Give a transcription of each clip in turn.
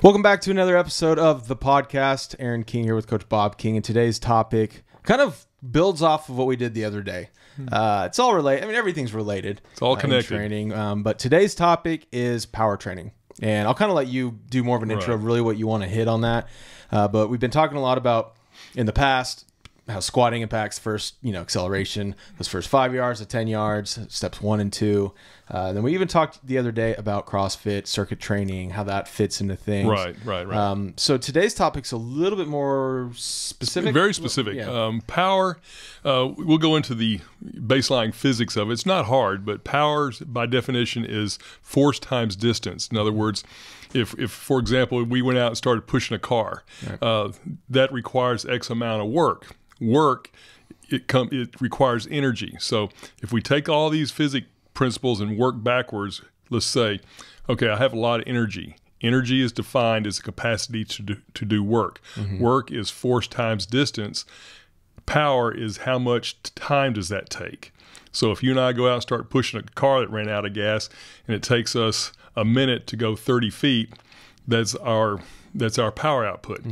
Welcome back to another episode of the podcast. Aaron King here with Coach Bob King, and today's topic kind of builds off of what we did the other day. It's all related. I mean, everything's related. It's all connected. Training, but today's topic is power training, and I'll kind of let you do more of an intro of really what you want to hit on that. But we've been talking a lot about in the past how squatting impacts first, acceleration, those first 5 yards to 10 yards, steps 1 and 2. Then we even talked the other day about CrossFit, circuit training, how that fits into things. Right. So today's topic's a little bit more specific. Very specific. Yeah. Power, we'll go into the baseline physics of it. It's not hard, but power, by definition, is force times distance. In other words, if for example, we went out and started pushing a car, that requires X amount of work. It requires energy. So if we take all these physics principles and work backwards, let's say, okay, I have a lot of energy. Energy is defined as a capacity to do work. Work is force times distance. Power is how much time does that take. So if you and I go out and start pushing a car that ran out of gas and it takes us a minute to go 30 feet, that's our power output.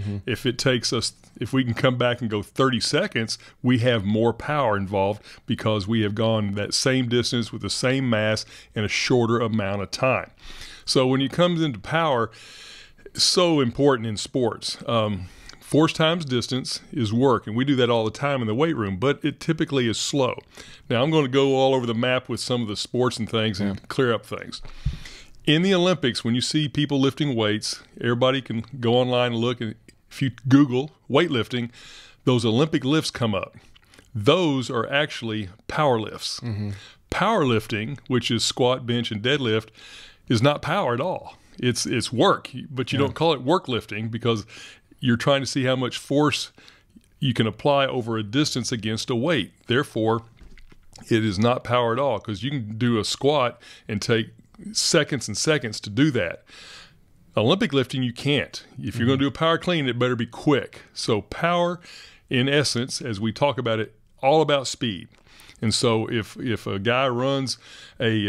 If we can come back and go 30 seconds, we have more power involved because we have gone that same distance with the same mass in a shorter amount of time. So when it comes into power, it's so important in sports. Force times distance is work, and we do that all the time in the weight room, but it typically is slow. Now I'm going to go all over the map with some of the sports and things and clear up things. In the Olympics, when you see people lifting weights, everybody can go online and look, and if you Google weightlifting, those Olympic lifts come up. Those are actually power lifts. Powerlifting, which is squat, bench, and deadlift, is not power at all. It's work, but you don't call it work lifting because you're trying to see how much force you can apply over a distance against a weight. Therefore, it is not power at all because you can do a squat and take seconds and seconds to do that. Olympic lifting, you can't. If you're going to do a power clean, it better be quick. So power, in essence, as we talk about it, all about speed. And so if a guy runs a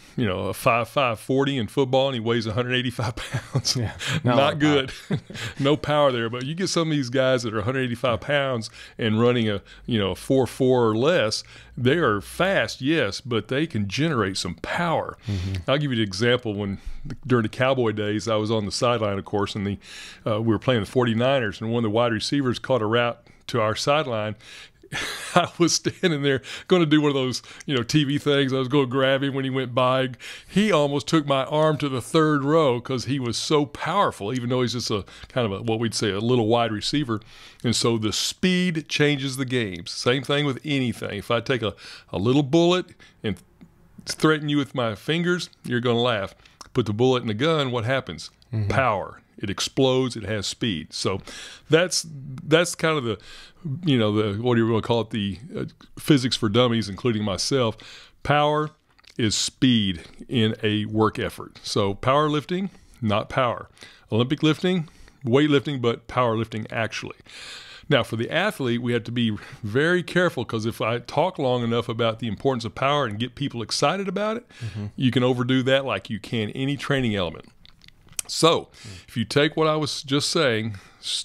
5.5 40 in football and he weighs 185 pounds, not good. No power there. But you get some of these guys that are 185 pounds and running a 4.4 or less, they are fast, yes, but they can generate some power. I'll give you an example. During the Cowboy days, I was on the sideline, of course, and we were playing the 49ers, and one of the wide receivers caught a route to our sideline. I was standing there going to do one of those, TV things. I was going to grab him when he went by. He almost took my arm to the third row because he was so powerful, even though he's just a kind of what we'd say a little wide receiver. And so the speed changes the game. Same thing with anything. If I take a little bullet and threaten you with my fingers, you're going to laugh. Put the bullet in the gun, what happens? Power. It explodes. It has speed. So that's kind of the what do you want to call it? The physics for dummies, including myself. Power is speed in a work effort. So powerlifting, not power. Olympic lifting, weightlifting, but powerlifting actually. Now, for the athlete, we have to be very careful because if I talk long enough about the importance of power and get people excited about it, you can overdo that like you can any training element. So if you take what I was just saying,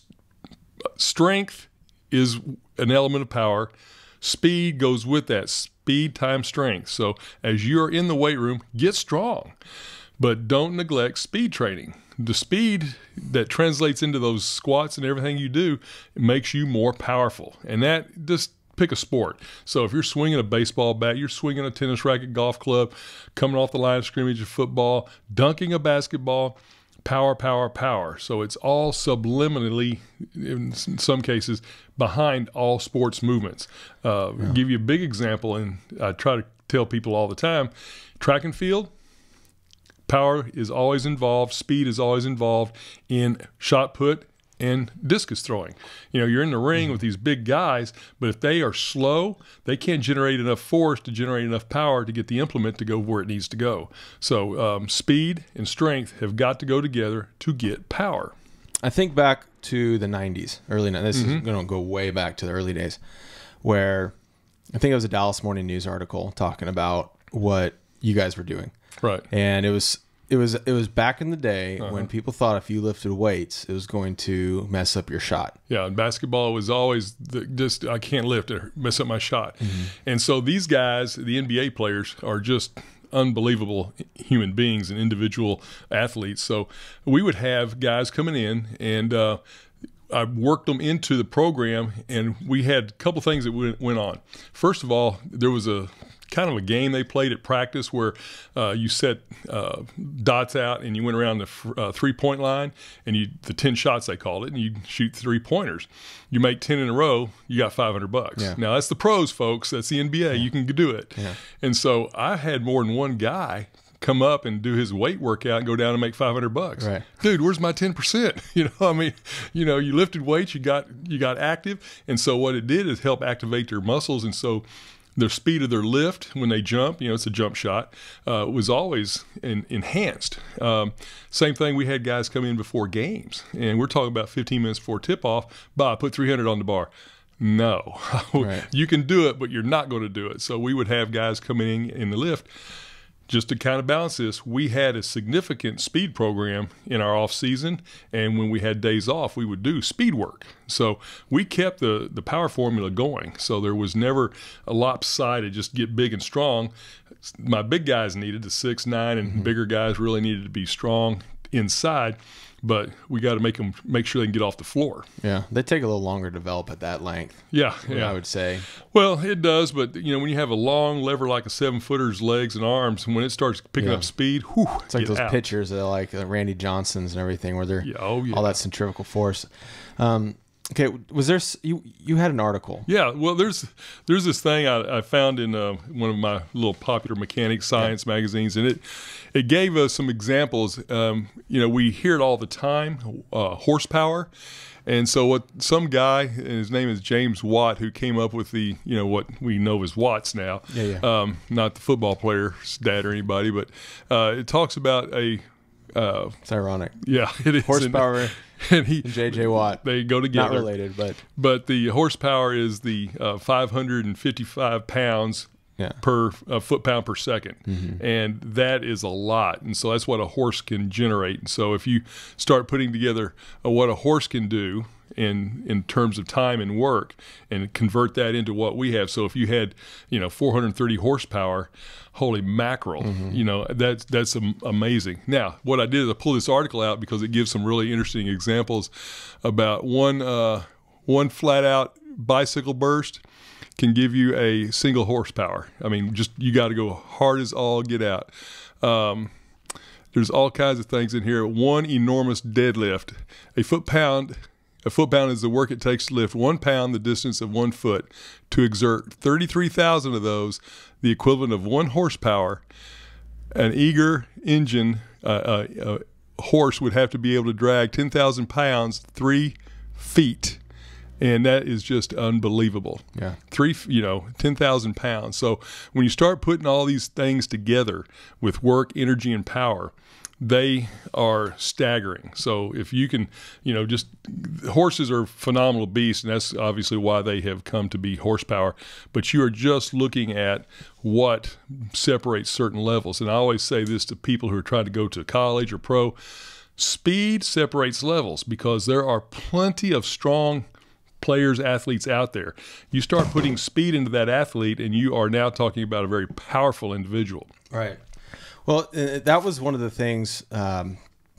strength is an element of power. Speed goes with that. Speed times strength. So as you're in the weight room, get strong, but don't neglect speed training. The speed that translates into those squats and everything you do makes you more powerful. And that just pick a sport. So if you're swinging a baseball bat, you're swinging a tennis racket, golf club, coming off the line of scrimmage of football, dunking a basketball, power, power, power. So it's all subliminally, in some cases, behind all sports movements. Give you a big example, and I try to tell people all the time, track and field, power is always involved, speed is always involved in shot put and discus throwing. You're in the ring with these big guys, but if they are slow, they can't generate enough force to generate enough power to get the implement to go where it needs to go. So speed and strength have got to go together to get power. I think back to the 90s, early 90s. This is going to go way back to the early days, where I think it was a Dallas Morning News article talking about what you guys were doing. Right. And it was it was back in the day when people thought if you lifted weights, it was going to mess up your shot. Yeah, and basketball was always just I can't lift it, mess up my shot. And so these guys, the NBA players, are just unbelievable human beings and individual athletes. So we would have guys coming in, and I worked them into the program, and we had a couple things that went on. First of all, there was a kind of a game they played at practice where you set dots out and you went around the three-point line, and the 10 shots they called it, and you shoot 3-pointers. You make 10 in a row, you got $500. Yeah. Now that's the pros, folks. That's the NBA. You can do it. Yeah. And so I had more than one guy come up and do his weight workout and go down and make $500. Right. Dude, where's my 10%? I mean, you lifted weights, you got active, and so what it did is help activate their muscles, and so their speed of their lift when they jump, it's a jump shot, was always enhanced. Same thing, we had guys come in before games, and we're talking about 15 minutes before tip-off. Bob, put 300 on the bar. No. Right. You can do it, but you're not going to do it. So we would have guys coming in the lift. Just to kind of balance this, we had a significant speed program in our off season, and when we had days off, we would do speed work. So we kept the power formula going. So there was never a lopsided, just get big and strong. My big guys needed the 6'9", and bigger guys really needed to be strong inside. But we got to make sure they can get off the floor. Yeah, they take a little longer to develop at that length. Yeah. I would say. Well, it does, but when you have a long lever like a 7-footer's legs and arms, when it starts picking up speed, it's like those pitchers that like Randy Johnsons and everything, where they're all that centrifugal force. Okay, was there you had an article? Yeah, well, there's this thing I found in one of my little popular mechanics science magazines, and it gave us some examples. We hear it all the time, horsepower, and so what some guy, and his name is James Watt, who came up with the what we know as watts now, not the football player's dad or anybody, but it talks about it's ironic. Yeah, it is horsepower. And J.J. Watt. They go together. Not related, but the horsepower is the 555 pounds per foot-pound per second. And that is a lot. And so that's what a horse can generate. And so if you start putting together what a horse can do in terms of time and work and convert that into what we have. So if you had, 430 horsepower, holy mackerel, that's amazing. Now, what I did is I pulled this article out because it gives some really interesting examples about one flat out bicycle burst can give you a single horsepower. I mean, just you got to go hard as all get out. There's all kinds of things in here. One enormous deadlift, a foot-pound is the work it takes to lift 1 pound the distance of 1 foot. To exert 33,000 of those, the equivalent of 1 horsepower, an eager engine horse would have to be able to drag 10,000 pounds 3 feet. And that is just unbelievable. Yeah. 10,000 pounds. So when you start putting all these things together with work, energy, and power, they are staggering. So if you can, horses are phenomenal beasts, and that's obviously why they have come to be horsepower. But you are just looking at what separates certain levels. And I always say this to people who are trying to go to college or pro. Speed separates levels because there are plenty of strong players, athletes out there. You start putting speed into that athlete, and you are now talking about a very powerful individual. Right. Well, that was one of the things, and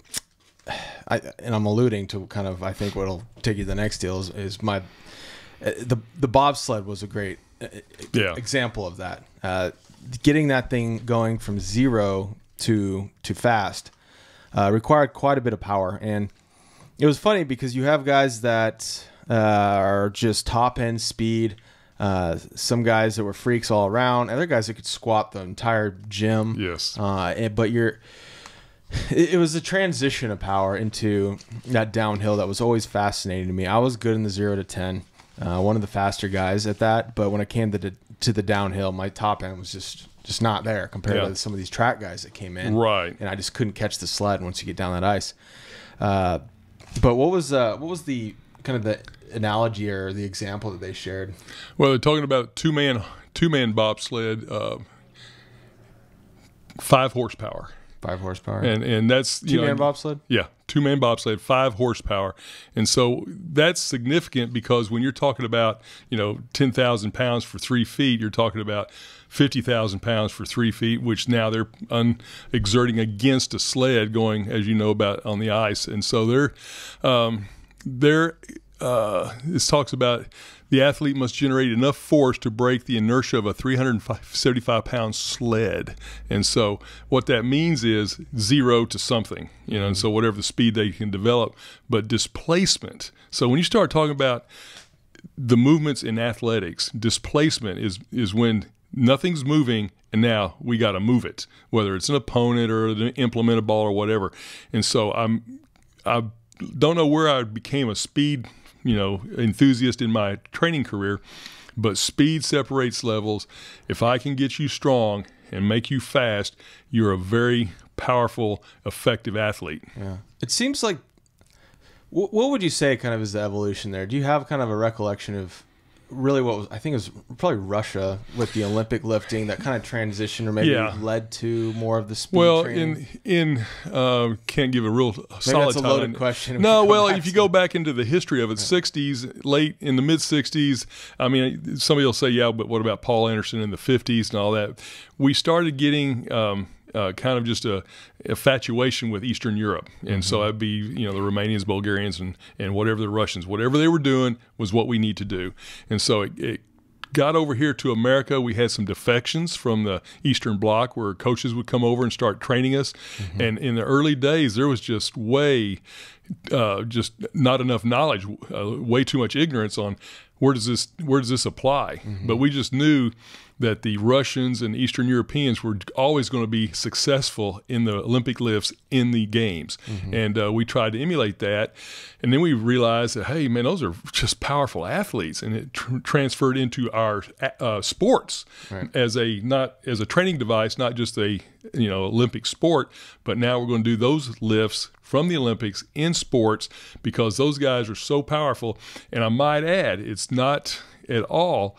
I'm alluding to kind of, I think what'll take you to the next deal is the bobsled was a great example of that. Getting that thing going from zero to fast required quite a bit of power. And it was funny because you have guys that are just top end speed. Some guys that were freaks all around, other guys that could squat the entire gym. Yes. But it was a transition of power into that downhill that was always fascinating to me. I was good in the 0 to 10, one of the faster guys at that. But when it came to the downhill, my top end was just not there compared to some of these track guys that came in. Right. And I just couldn't catch the sled once you get down that ice. But what was the kind of the analogy or the example that they shared? Well, they're talking about two man bobsled, 5 horsepower. 5 horsepower. And that's, you know, 2-man bobsled? Yeah, 2-man bobsled, 5 horsepower. And so that's significant because when you're talking about, you know, 10,000 pounds for 3 feet, you're talking about 50,000 pounds for 3 feet, which now they're exerting against a sled going, as you know, about on the ice. And so this talks about the athlete must generate enough force to break the inertia of a 375-pound sled. And so what that means is 0 to something, you know, and so whatever the speed they can develop, but displacement. So when you start talking about the movements in athletics, displacement is when nothing's moving and now we got to move it, whether it's an opponent or to implement a ball or whatever. And so I don't know where I became a speed, you know, enthusiast in my training career, but speed separates levels. If I can get you strong and make you fast, you're a very powerful, effective athlete. Yeah. It seems like, what would you say kind of is the evolution there? Do you have kind of a recollection of really what was, I think it was probably Russia with the Olympic lifting that kind of transitioned or maybe led to more of the speed training? Can't give a real solid maybe that's a loaded question. No, well, if you go back into the history of it, 60s, late in the mid-60s, I mean, somebody will say, yeah, but what about Paul Anderson in the 50s and all that? We started getting kind of just a infatuation with Eastern Europe. And so that'd be, you know, the Romanians, Bulgarians, and whatever the Russians, whatever they were doing was what we need to do. And so it got over here to America. We had some defections from the Eastern Bloc where coaches would come over and start training us. And in the early days, there was just just not enough knowledge, way too much ignorance on where does this apply. But we just knew that the Russians and Eastern Europeans were always going to be successful in the Olympic lifts in the games. And we tried to emulate that. And then we realized that, hey, man, those are just powerful athletes. And it transferred into our sports as a training device, not just a, you know, Olympic sport. But now we're going to do those lifts from the Olympics in sports because those guys are so powerful. And I might add, it's not at all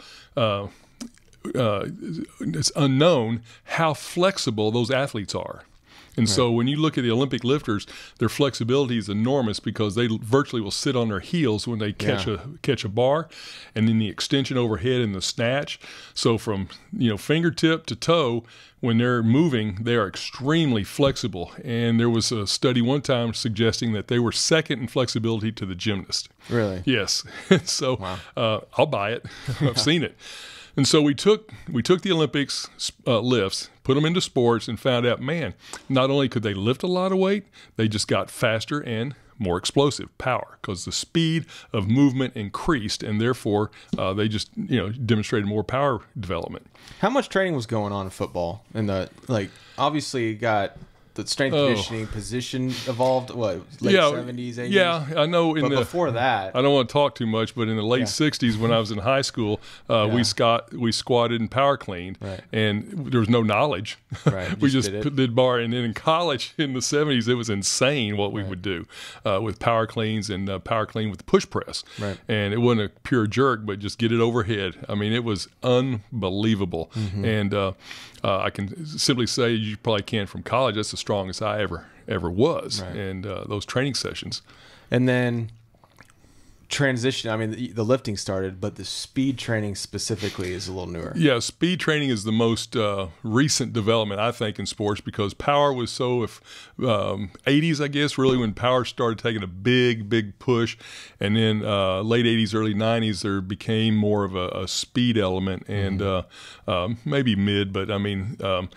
it's unknown how flexible those athletes are. And so when you look at the Olympic lifters, their flexibility is enormous because they virtually will sit on their heels when they catch a bar, and then the extension overhead and the snatch. So from, you know, fingertip to toe, when they're moving, they are extremely flexible. And there was a study one time suggesting that they were second in flexibility to the gymnast. Really? Yes. So I'll buy it. I've seen it. And so we took the Olympics lifts, put them into sports, and found out, man, not only could they lift a lot of weight, they just got faster and more explosive power because the speed of movement increased, and therefore they just, you know, demonstrated more power development. How much training was going on in football? In the, like, obviously you got the strength conditioning position evolved, what, late 70s, 80s? Yeah, I know. But before that, I don't want to talk too much, but in the late 60s when I was in high school, we squatted and power cleaned, and there was no knowledge. We just did bar. And then in college in the 70s, it was insane what we would do with power cleans and power clean with push press. And it wasn't a pure jerk, but just get it overhead. I mean, it was unbelievable. And I can simply say, you probably can from college, that's the strongest I ever was, and those training sessions. And then transition, I mean, the lifting started, but the speed training specifically is a little newer. Yeah, speed training is the most recent development, I think, in sports because power was so, 80s, I guess, really when power started taking a big push. And then late 80s, early 90s, there became more of a speed element and maybe mid, but I mean,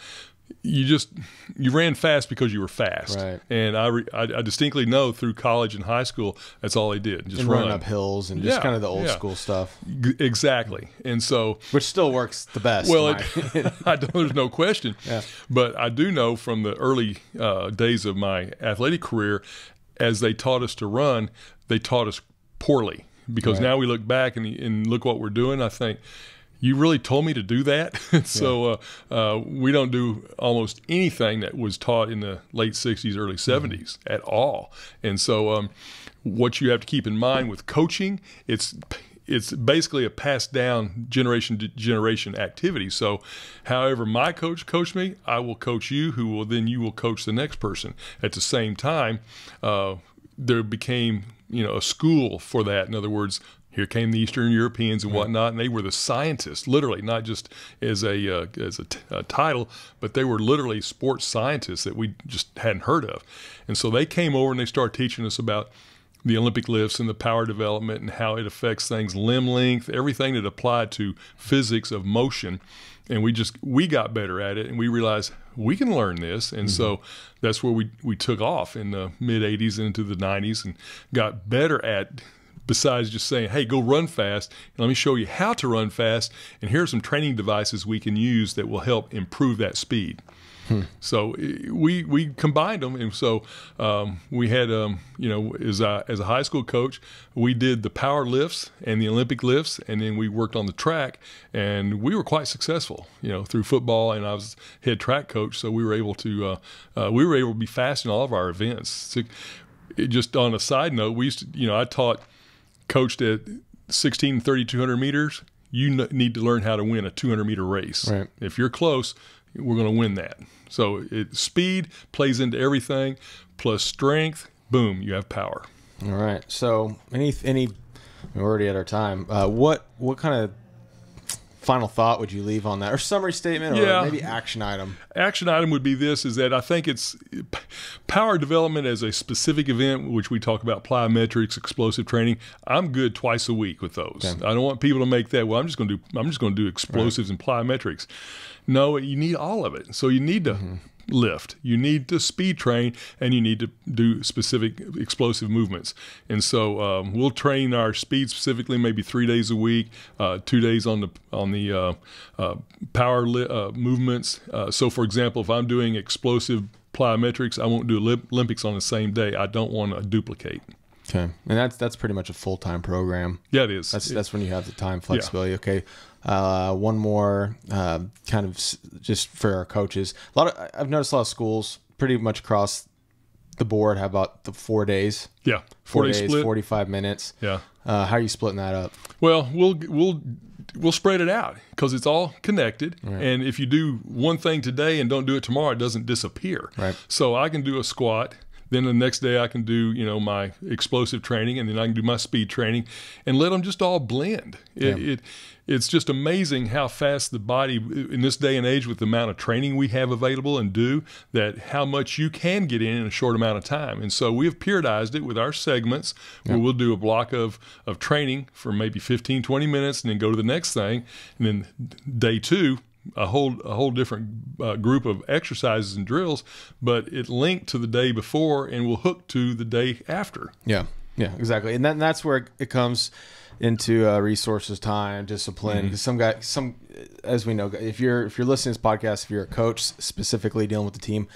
you ran fast because you were fast, and I distinctly know through college and high school that's all they did, just run up hills and just kind of the old school stuff. Exactly, and so which still works the best. Well, there's no question. But I do know from the early days of my athletic career, as they taught us to run, they taught us poorly because now we look back and look what we're doing. I think, you really told me to do that? So we don't do almost anything that was taught in the late 60s, early 70s at all. And so what you have to keep in mind with coaching, it's it's basically a passed down generation to generation activity. So however my coach coached me, I will coach you, you will coach the next person. At the same time, there became, a school for that. In other words, here came the Eastern Europeans and whatnot, and they were the scientists, literally, not just as a title, but they were literally sports scientists that we just hadn't heard of. And so they came over and they started teaching us about the Olympic lifts and the power development and how it affects things, limb length, everything that applied to physics of motion. And we got better at it, and we realized we can learn this. And so that's where we took off in the mid-'80s into the '90s and got better at, besides just saying, hey, go run fast, and let me show you how to run fast, and here are some training devices we can use that will help improve that speed. So we combined them, and so we had, as a high school coach, we did the power lifts and the Olympic lifts, and then we worked on the track, and we were quite successful, through football, and I was head track coach, so we were able to be fast in all of our events. So just on a side note, we used to, I coached at 16 and 3,200 meters. You need to learn how to win a 200-meter race. Right. If you're close, we're going to win that. So speed plays into everything, plus strength. Boom, you have power. All right. So we're already at our time. What kind of final thought would you leave on that, or summary statement, or maybe action item? Action item would be this: is that I think it's power development as a specific event, which we talk about plyometrics, explosive training. I'm good twice a week with those. Okay. I don't want people to make that, well, I'm just going to do explosives and plyometrics. No, you need all of it. So you need to lift, you need to speed train, and you need to do specific explosive movements. And so we'll train our speed specifically maybe 3 days a week, 2 days on the power movements. So for example, if I'm doing explosive plyometrics, I won't do Olympics on the same day. I don't want to duplicate. Okay, and that's pretty much a full-time program. Yeah, it is. That's when you have the time flexibility. Yeah. Okay, one more kind of just for our coaches. I've noticed a lot of schools pretty much across the board have about the 4 days. Yeah, 4 days, split. 45 minutes. Yeah. How are you splitting that up? Well, we'll spread it out because it's all connected. Right. And if you do one thing today and don't do it tomorrow, it doesn't disappear. Right. So I can do a squat. Then the next day I can do, my explosive training, and then I can do my speed training, and let them just all blend. It's just amazing how fast the body, in this day and age with the amount of training we have available and that how much you can get in a short amount of time. And so we have periodized it with our segments where we'll do a block of training for maybe 15, 20 minutes and then go to the next thing. And then day 2, a whole different group of exercises and drills, but it linked to the day before and will hook to the day after. Yeah, exactly. And that's where it comes into resources, time, discipline. Because as we know, if you're listening to this podcast, if you're a coach specifically dealing with the team,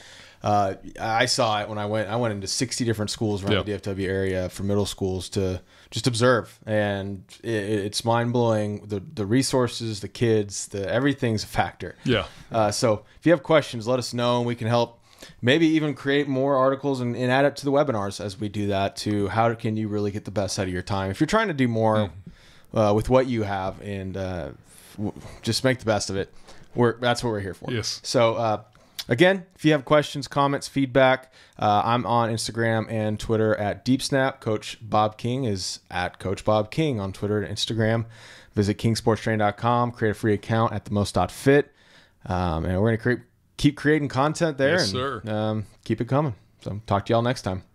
I saw it when I went into 60 different schools around the DFW area for middle schools to just observe, and it's mind blowing. The resources, the kids, everything's a factor. Yeah. So if you have questions, let us know, and we can help. Maybe even create more articles and add it to the webinars as we do that. To how can you really get the best out of your time if you're trying to do more with what you have, and just make the best of it. That's what we're here for. Yes. So. Again, if you have questions, comments, feedback, I'm on Instagram and Twitter at DeepSnap. Coach Bob King is at Coach Bob King on Twitter and Instagram. Visit kingsportstraining.com, create a free account at themost.fit. And we're going to keep creating content there. Yes, sir. Keep it coming. So talk to y'all next time.